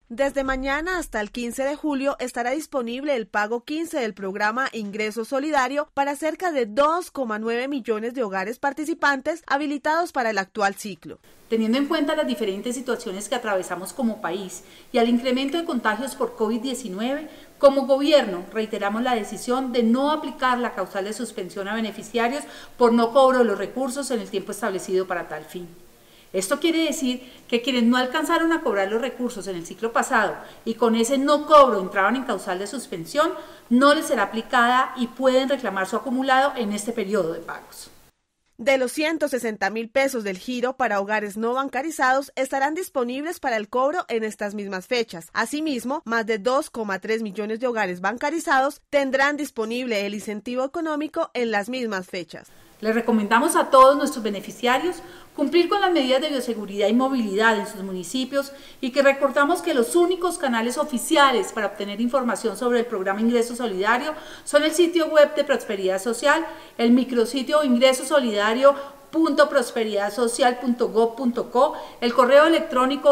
Desde mañana hasta el 15 de julio estará disponible el pago 15 del programa Ingreso Solidario para cerca de 2,9 millones de hogares participantes habilitados para el actual ciclo. Teniendo en cuenta las diferentes situaciones que atravesamos como país y al incremento de contagios por COVID-19, como gobierno reiteramos la decisión de no aplicar la causal de suspensión a beneficiarios por no cobro de los recursos en el tiempo establecido para tal fin. Esto quiere decir que quienes no alcanzaron a cobrar los recursos en el ciclo pasado y con ese no cobro entraban en causal de suspensión, no les será aplicada y pueden reclamar su acumulado en este periodo de pagos. De los 160.000 pesos del giro para hogares no bancarizados estarán disponibles para el cobro en estas mismas fechas. Asimismo, más de 2,3 millones de hogares bancarizados tendrán disponible el incentivo económico en las mismas fechas. Les recomendamos a todos nuestros beneficiarios cumplir con las medidas de bioseguridad y movilidad en sus municipios y que recordamos que los únicos canales oficiales para obtener información sobre el programa Ingreso Solidario son el sitio web de Prosperidad Social, el micrositio ingresosolidario.prosperidadsocial.gov.co, el correo electrónico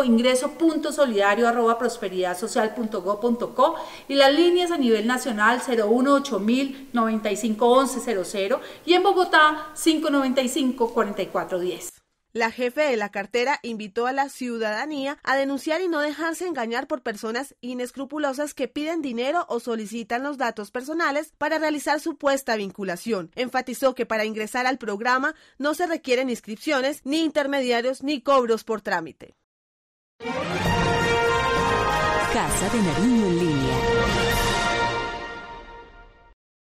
ingreso.solidario@prosperidadsocial.gov.co y las líneas a nivel nacional 018.000 951100 y en Bogotá 595-4410. La jefe de la cartera invitó a la ciudadanía a denunciar y no dejarse engañar por personas inescrupulosas que piden dinero o solicitan los datos personales para realizar supuesta vinculación. Enfatizó que para ingresar al programa no se requieren inscripciones, ni intermediarios, ni cobros por trámite. Casa de Nariño en línea.